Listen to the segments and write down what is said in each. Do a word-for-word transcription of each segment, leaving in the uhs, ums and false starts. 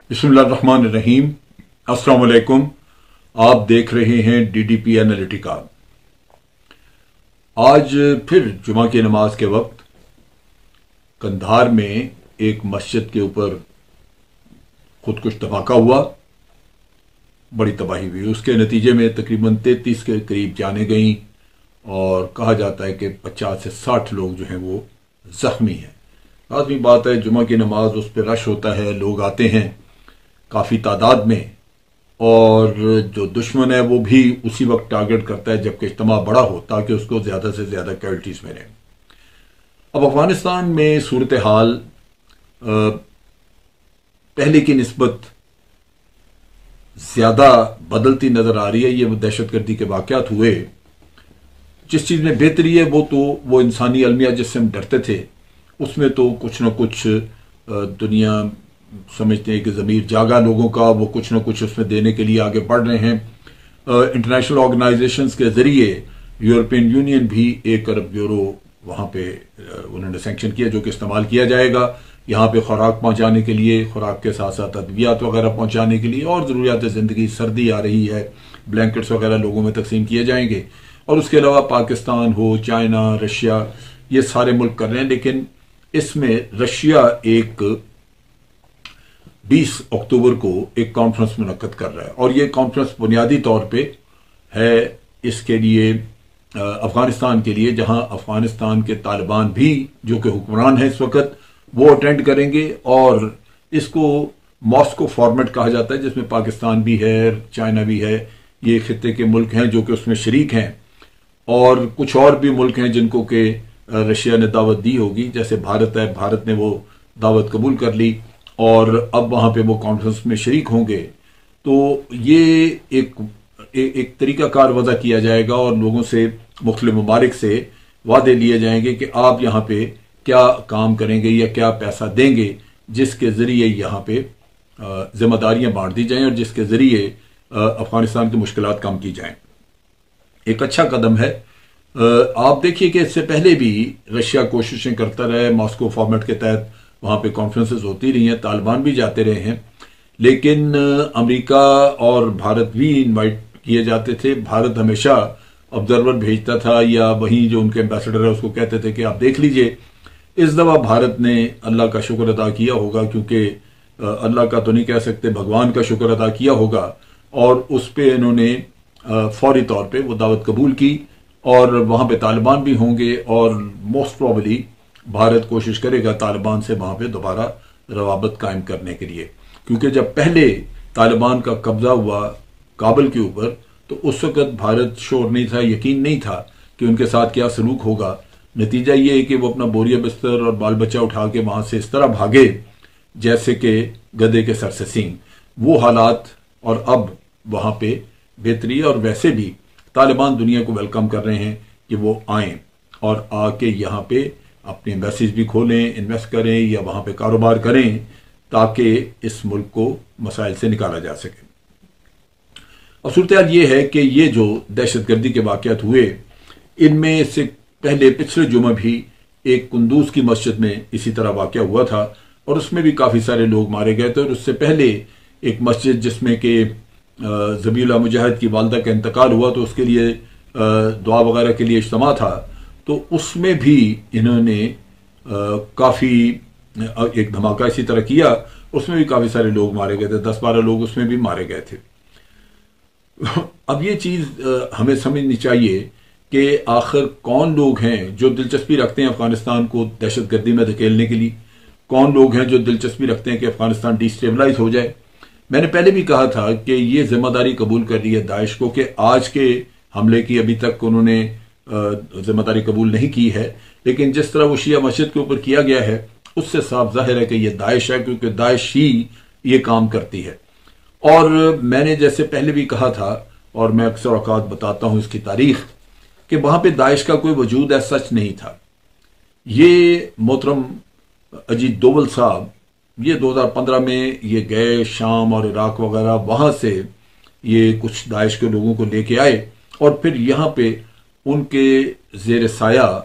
बिस्मिल्लाहिर्रहमानिर्रहीम। अस्सलाम वालेकुम। आप देख रहे हैं डी डी पी एनालिटिका। आज फिर जुमा की नमाज के वक्त कंधार में एक मस्जिद के ऊपर खुदकुश धमाका हुआ, बड़ी तबाही हुई। उसके नतीजे में तकरीबन तैंतीस के करीब जानें गईं और कहा जाता है कि पचास से साठ लोग जो हैं वो जख्मी हैं। लाजमी बात है, जुमा की नमाज उस पर रश होता है, लोग आते हैं काफ़ी तादाद में, और जो दुश्मन है वो भी उसी वक्त टारगेट करता है जबकि इज्तिमा बड़ा हो, ताकि उसको ज़्यादा से ज़्यादा कैजुअल्टीज मिलें। अब अफगानिस्तान में सूरत हाल पहले की निस्बत ज़्यादा बदलती नज़र आ रही है। ये दहशतगर्दी के वाक़यात हुए, जिस चीज़ में बेहतरी है वो तो वो इंसानी अलमिया जिससे हम डरते थे, उसमें तो कुछ न कुछ दुनिया समझते हैं कि ज़मीर जागा लोगों का, वो कुछ न कुछ उसमें देने के लिए आगे बढ़ रहे हैं। इंटरनेशनल ऑर्गेनाइजेशंस के ज़रिए यूरोपियन यूनियन भी एक अरब यूरो वहाँ पे उन्होंने सैंक्शन किया, जो कि इस्तेमाल किया जाएगा यहाँ पे खुराक पहुँचाने के लिए, खुराक के साथ साथ अद्वियात वगैरह पहुँचाने के लिए, और ज़रूरियात ज़िंदगी, सर्दी आ रही है, ब्लैंकेट्स वगैरह लोगों में तकसीम किए जाएंगे। और उसके अलावा पाकिस्तान हो, चाइना, रशिया, ये सारे मुल्क कर रहे हैं। लेकिन इसमें रशिया एक बीस अक्टूबर को एक कॉन्फ्रेंस मुनक्कद कर रहा है, और ये कॉन्फ्रेंस बुनियादी तौर पे है इसके लिए अफगानिस्तान के लिए, जहां अफगानिस्तान के तालिबान भी जो कि हुक्मरान है इस वक्त, वो अटेंड करेंगे। और इसको मॉस्को फॉर्मेट कहा जाता है, जिसमें पाकिस्तान भी है, चाइना भी है, ये खित्ते के मुल्क हैं जो कि उसमें शरीक हैं, और कुछ और भी मुल्क हैं जिनको कि रशिया ने दावत दी होगी। जैसे भारत है, भारत ने वो दावत कबूल कर ली और अब वहाँ पे वो कॉन्फ्रेंस में शरीक होंगे। तो ये एक ए, एक तरीकाकार वज़ा किया जाएगा और लोगों से, मुख्तलिफ ममालिक से वादे लिए जाएंगे कि आप यहाँ पे क्या काम करेंगे या क्या पैसा देंगे, जिसके ज़रिए यहाँ पे जिम्मेदारियाँ बांट दी जाएं और जिसके ज़रिए अफगानिस्तान की मुश्किलात कम की जाएं। एक अच्छा कदम है। आप देखिए कि इससे पहले भी रशिया कोशिशें करता रहा है, मॉस्को फॉर्मेट के तहत वहाँ पे कॉन्फ्रेंसेस होती रही हैं, तालिबान भी जाते रहे हैं, लेकिन अमेरिका और भारत भी इनवाइट किए जाते थे। भारत हमेशा ऑब्जर्वर भेजता था, या वहीं जो उनके एम्बेसडर है उसको कहते थे कि आप देख लीजिए। इस दफ़ा भारत ने अल्लाह का शुक्र अदा किया होगा, क्योंकि अल्लाह का तो नहीं कह सकते, भगवान का शुक्र अदा किया होगा, और उस पर इन्होंने फौरी तौर पर वो दावत कबूल की, और वहाँ पे तालिबान भी होंगे, और मोस्ट प्रॉबली भारत कोशिश करेगा तालिबान से वहाँ पे दोबारा रवाबत कायम करने के लिए। क्योंकि जब पहले तालिबान का कब्जा हुआ काबुल के ऊपर, तो उस वक्त भारत श्योर नहीं था, यकीन नहीं था कि उनके साथ क्या सलूक होगा। नतीजा ये है कि वो अपना बोरिया बिस्तर और बाल बच्चा उठा के वहाँ से इस तरह भागे जैसे कि गधे के सर से सींग, वो हालात। और अब वहाँ पे बेहतरी, और वैसे भी तालिबान दुनिया को वेलकम कर रहे हैं कि वो आएँ और आके यहाँ पे अपने एम्बेसीज भी खोलें, इन्वेस्ट करें या वहाँ पे कारोबार करें, ताकि इस मुल्क को मसाइल से निकाला जा सके। अब सूरत हाल ये है कि ये जो दहशतगर्दी के वाक़यात हुए, इनमें से पहले पिछले जुमा भी एक कुंदूज की मस्जिद में इसी तरह वाक़या हुआ था, और उसमें भी काफ़ी सारे लोग मारे गए थे। और उससे पहले एक मस्जिद जिसमें कि ज़बीउल्लाह मुजाहिद की वालदा का इंतकाल हुआ, तो उसके लिए दुआ वगैरह के लिए इज्तिमा था, तो उसमें भी इन्होंने काफ़ी एक धमाका इसी तरह किया, उसमें भी काफ़ी सारे लोग मारे गए थे, दस बारह लोग उसमें भी मारे गए थे। अब ये चीज़ हमें समझनी चाहिए कि आखिर कौन लोग हैं जो दिलचस्पी रखते हैं अफगानिस्तान को दहशतगर्दी में धकेलने के लिए, कौन लोग हैं जो दिलचस्पी रखते हैं कि अफगानिस्तान डिस्टेबलाइज हो जाए। मैंने पहले भी कहा था कि ये जिम्मेदारी कबूल कर ली है दाइश को, कि आज के हमले की अभी तक उन्होंने जिम्मेदारी कबूल नहीं की है, लेकिन जिस तरह वो शिया मस्जिद के ऊपर किया गया है, उससे साफ जाहिर है कि ये दाइश है, क्योंकि दाइश ही ये काम करती है। और मैंने जैसे पहले भी कहा था, और मैं अक्सर औकात बताता हूँ इसकी तारीख, कि वहाँ पे दाइश का कोई वजूद है सच नहीं था। ये मोहतरम अजीत डोवल साहब ये दो हज़ार पंद्रह में ये गए शाम और इराक वगैरह, वहाँ से ये कुछ दाइश के लोगों को लेके आए, और फिर यहाँ पे उनके जेर साया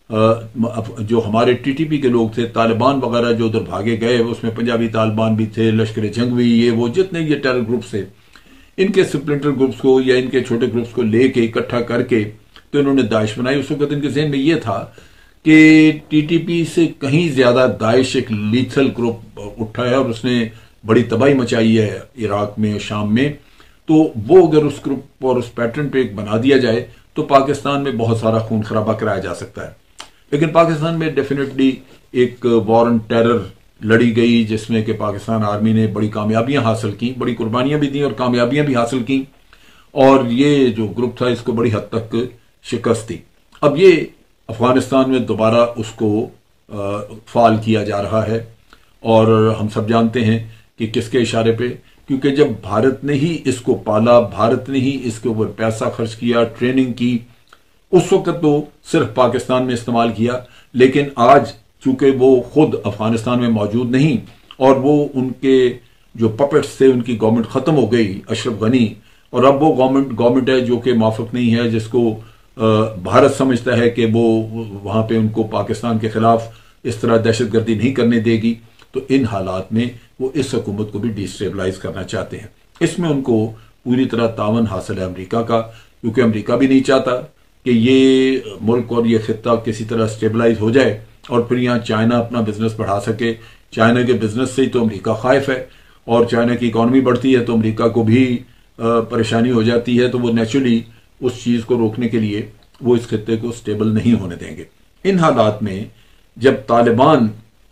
جو ہمارے ٹی ٹی پی کے لوگ تھے، طالبان وغیرہ جو ادھر بھاگے گئے، اس میں پنجابی طالبان بھی تھے، لشکر جنگوی، یہ وہ جتنے یہ ٹیرر گروپس تھے، ان کے سپلنٹر گروپس کو یا ان کے چھوٹے گروپس کو لے کے اکٹھا کر کے تو انہوں نے داعش بنائی۔ اس وقت ان کے ذہن میں یہ تھا کہ ٹی ٹی پی سے کہیں زیادہ داعش ایک لیتھل گروپ اٹھا ہے اور اس نے بڑی تباہی مچائی ہے عراق میں، شام میں، تو وہ اگر اس گروپ اور اس پیٹرن پہ ایک بنا دیا جائے تو پاکستان میں بہت سارا خون خرابہ کرایا جا سکتا ہے۔ لیکن پاکستان میں ڈیفینیٹلی ایک وار آن ٹیرر لڑی گئی جس میں کہ پاکستان آرمی نے بڑی کامیابیاں حاصل کی، بڑی قربانیاں بھی دیں اور کامیابیاں بھی حاصل کی، اور یہ جو گروپ تھا اس کو بڑی حد تک شکست دی۔ اب یہ افغانستان میں دوبارہ اس کو فعال کیا جا رہا ہے، اور ہم سب جانتے ہیں کہ کس کے اشارے پہ، کیونکہ جب بھارت نے ہی اس کو پالا، بھارت نے ہی اس کے اوپر پیسہ خرچ کیا، ٹریننگ کی، اس وقت تو صرف پاکستان میں استعمال کیا، لیکن آج چونکہ وہ خود افغانستان میں موجود نہیں اور وہ ان کے جو پپٹس تھے ان کی گورنمنٹ ختم ہو گئی، اشرف غنی، اور اب وہ گورنمنٹ گورنمنٹ ہے جو کہ موافق نہیں ہے، جس کو بھارت سمجھتا ہے کہ وہ وہاں پہ ان کو پاکستان کے خلاف اس طرح دہشت گردی نہیں کرنے دے گی، تو ان حالات میں وہ اس حکومت کو بھی ڈی اسٹیبلائز کرنا چاہتے ہیں۔ اس میں ان کو پوری طرح تعاون حاصل ہے امریکہ کا، کیونکہ امریکہ بھی نہیں چاہتا کہ یہ ملک اور یہ خطہ کسی طرح اسٹیبلائز ہو جائے اور پھر یہاں چائنا اپنا بزنس بڑھا سکے۔ چائنا کے بزنس سے ہی تو امریکہ خائف ہے، اور چائنا کی اکانومی بڑھتی ہے تو امریکہ کو بھی پریشانی ہو جاتی ہے، تو وہ نیچرلی اس چیز کو روکنے کے لیے وہ اس خطے کو اسٹیبل نہیں ہونے دیں گے۔ ان حالات میں جب طالبان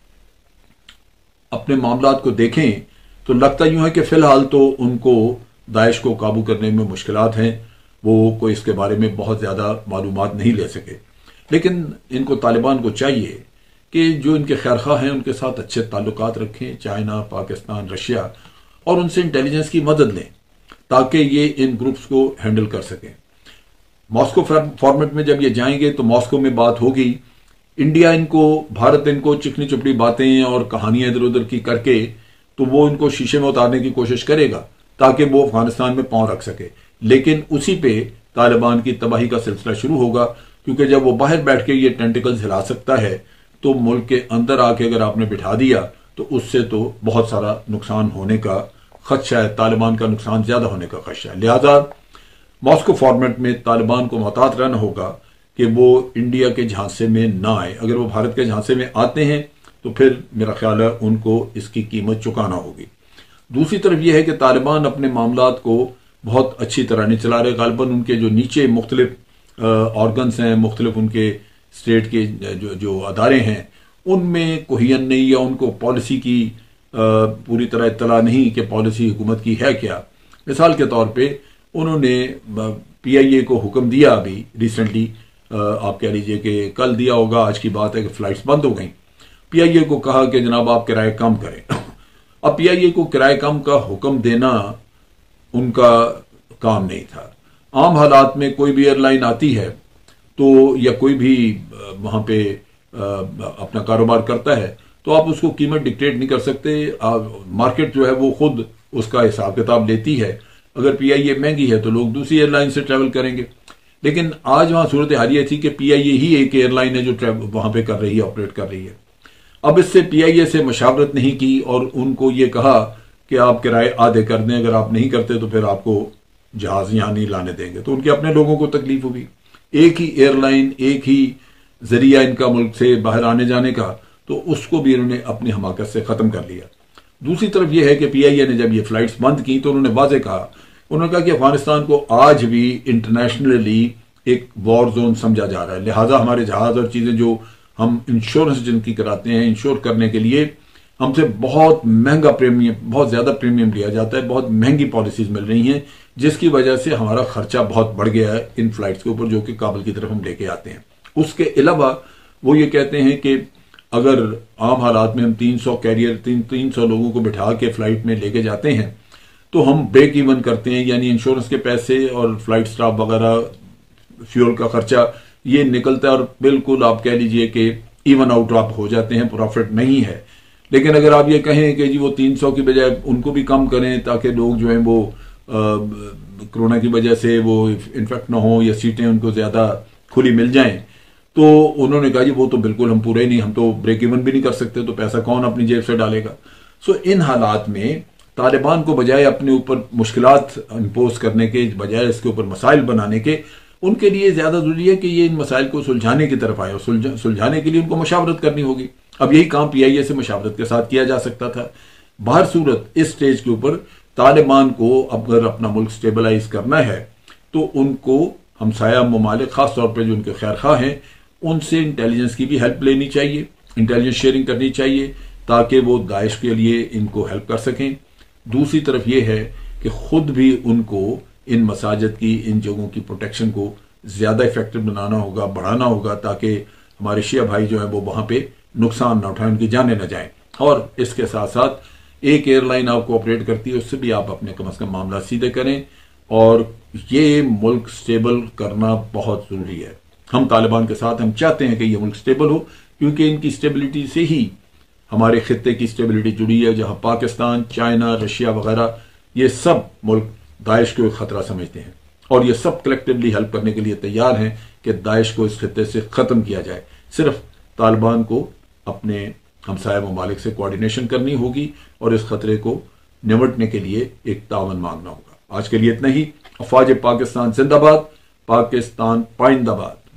اپنے معاملات کو دیکھیں تو لگتا یوں ہے کہ فی الحال تو ان کو داعش کو قابو کرنے میں مشکلات ہیں، وہ کوئی اس کے بارے میں بہت زیادہ معلومات نہیں لے سکے، لیکن ان کو طالبان کو چاہیے کہ جو ان کے خیرخواہ ہیں ان کے ساتھ اچھے تعلقات رکھیں، چائنا، پاکستان، رشیا، اور ان سے انٹیلیجنس کی مدد لیں تاکہ یہ ان گروپس کو ہینڈل کر سکیں۔ ماسکو فارمیٹ میں جب یہ جائیں گے تو ماسکو میں بات ہوگی، انڈیا ان کو، بھارت ان کو چکنی چپڑی باتیں اور کہانیاں ادھر ادھر کی کر کے تو وہ ان کو شیشے میں اتارنے کی کوشش کرے گا تاکہ وہ افغانستان میں پاؤں رکھ سکے، لیکن اسی پہ طالبان کی تباہی کا سلسلہ شروع ہوگا، کیونکہ جب وہ باہر بیٹھ کے یہ ٹینٹیکلز ہلا سکتا ہے تو ملک کے اندر آ کے اگر آپ نے بٹھا دیا تو اس سے تو بہت سارا نقصان ہونے کا خدشہ ہے، طالبان کا نقصان زیادہ ہونے کا خدشہ ہے۔ لہذا ماسکو فارمیٹ میں طالبان کو محتاط رہنا ہوگا کہ وہ انڈیا کے جھانسے میں نہ آئے۔ اگر وہ بھارت کے جھانسے میں آتے ہیں تو پھر میرا خیال ہے ان کو اس کی قیمت چکانا ہوگی۔ دوسری طرف یہ ہے کہ طالبان اپنے معاملات کو بہت اچھی طرح نہیں چلا رہے، غالباً ان کے جو نیچے مختلف آرگنز ہیں، مختلف ان کے اسٹیٹ کے جو جو ادارے ہیں، ان میں کوہین نہیں یا ان کو پالیسی کی پوری طرح اطلاع نہیں کہ پالیسی حکومت کی ہے کیا۔ مثال کے طور پہ انہوں نے پی آئی اے کو حکم دیا ابھی ریسنٹلی، آپ کہہ لیجئے کہ کل دیا ہوگا، آج کی بات ہے کہ فلائٹس بند ہو گئیں، پی آئی اے کو کہا کہ جناب آپ کرائے کم کریں۔ اب پی آئی اے کو کرائے کم کا حکم دینا ان کا کام نہیں تھا۔ عام حالات میں کوئی بھی ایئر لائن آتی ہے تو یا کوئی بھی وہاں پہ اپنا کاروبار کرتا ہے تو آپ اس کو قیمت ڈکٹیٹ نہیں کر سکتے، مارکیٹ جو ہے وہ خود اس کا حساب کتاب لیتی ہے۔ اگر پی آئی اے مہنگی ہے تو لوگ دوسری ایئر لائن سے ٹریول کریں گے، لیکن آج وہاں صورتحال یہ تھی کہ پی آئی اے ہی ایک ایئر لائن ہے جو وہاں پہ کر رہی ہے، آپریٹ کر رہی ہے۔ اب اس سے پی آئی اے سے مشاورت نہیں کی اور ان کو یہ کہا کہ آپ کرائے آدھے کر دیں، اگر آپ نہیں کرتے تو پھر آپ کو جہاز یہاں نہیں لانے دیں گے، تو ان کے اپنے لوگوں کو تکلیف ہوگی۔ ایک ہی ایئر لائن، ایک ہی ذریعہ ان کا ملک سے باہر آنے جانے کا، تو اس کو بھی انہوں نے اپنی حماقت سے ختم کر لیا۔ دوسری طرف یہ ہے کہ پی آئی اے نے جب یہ فلائٹس بند کی تو انہوں نے واضح کہا، انہوں نے کہا کہ افغانستان کو آج بھی انٹرنیشنلی ایک وار زون سمجھا جا رہا ہے، لہٰذا ہمارے جہاز اور چیزیں جو ہم انشورنس جن کی کراتے ہیں، انشور کرنے کے لیے ہم سے بہت مہنگا پریمیم، بہت زیادہ پریمیم لیا جاتا ہے، بہت مہنگی پالیسیز مل رہی ہیں، جس کی وجہ سے ہمارا خرچہ بہت بڑھ گیا ہے ان فلائٹس کے اوپر جو کہ کابل کی طرف ہم لے کے آتے ہیں۔ اس کے علاوہ وہ یہ کہتے ہیں کہ اگر عام حالات میں ہم تین سو کیریئر تین تین سو لوگوں کو بٹھا کے فلائٹ میں لے کے جاتے ہیں تو ہم بریک ایون کرتے ہیں، یعنی انشورنس کے پیسے اور فلائٹ سٹاف وغیرہ، فیول کا خرچہ یہ نکلتا ہے اور بالکل آپ کہہ لیجئے کہ ایون آؤٹ آپ ہو جاتے ہیں، پروفٹ نہیں ہے۔ لیکن اگر آپ یہ کہیں کہ جی وہ تین سو کی بجائے ان کو بھی کم کریں تاکہ لوگ جو ہیں وہ کرونا کی وجہ سے وہ انفیکٹ نہ ہوں یا سیٹیں ان کو زیادہ کھلی مل جائیں، تو انہوں نے کہا جی وہ تو بالکل ہم پورے نہیں، ہم تو بریک ایون بھی نہیں کر سکتے، تو پیسہ کون اپنی جیب سے ڈالے گا؟ سو ان حالات میں طالبان کو بجائے اپنے اوپر مشکلات امپوز کرنے کے بجائے اس کے اوپر مسائل بنانے کے، ان کے لیے زیادہ ضروری ہے کہ یہ ان مسائل کو سلجھانے کی طرف آئے، اور سلجھانے کے لیے ان کو مشاورت کرنی ہوگی۔ اب یہی کام پی آئی اے سے مشاورت کے ساتھ کیا جا سکتا تھا۔ باہر صورت اس سٹیج کے اوپر طالبان کو اگر اپنا ملک سٹیبلائز کرنا ہے تو ان کو ہمسایہ ممالک، خاص طور پہ جو ان کے خیر خواہ ہیں، ان سے انٹیلیجنس کی بھی ہیلپ لینی چاہیے، انٹیلیجنس شیئرنگ کرنی چاہیے تاکہ وہ داعش کے لیے ان کو ہیلپ کر سکیں۔ دوسری طرف یہ ہے کہ خود بھی ان کو ان مساجد کی، ان جگہوں کی پروٹیکشن کو زیادہ افیکٹو بنانا ہوگا، بڑھانا ہوگا، تاکہ ہمارے شیعہ بھائی جو ہیں وہ وہاں پہ نقصان نہ اٹھائیں، ان کی جانیں نہ جائیں۔ اور اس کے ساتھ ساتھ ایک ایئر لائن آپ کو آپریٹ کرتی ہے، اس سے بھی آپ اپنے کم از کم معاملات سیدھے کریں، اور یہ ملک سٹیبل کرنا بہت ضروری ہے۔ ہم طالبان کے ساتھ ہم چاہتے ہیں کہ یہ ملک سٹیبل ہو، کیونکہ ان کی سٹیبلٹی سے ہی ہمارے خطے کی سٹیبلٹی جڑی ہے، جہاں پاکستان، چائنا، رشیا وغیرہ یہ سب ملک داعش کو ایک خطرہ سمجھتے ہیں، اور یہ سب کلیکٹیولی ہیلپ کرنے کے لیے تیار ہیں کہ داعش کو اس خطے سے ختم کیا جائے۔ صرف طالبان کو اپنے ہمسایہ ممالک سے کوارڈینیشن کرنی ہوگی اور اس خطرے کو نمٹنے کے لیے ایک تعاون مانگنا ہوگا۔ آج کے لیے اتنا ہی۔ افواج پاکستان زندہ باد، پاکستان پائندہ باد۔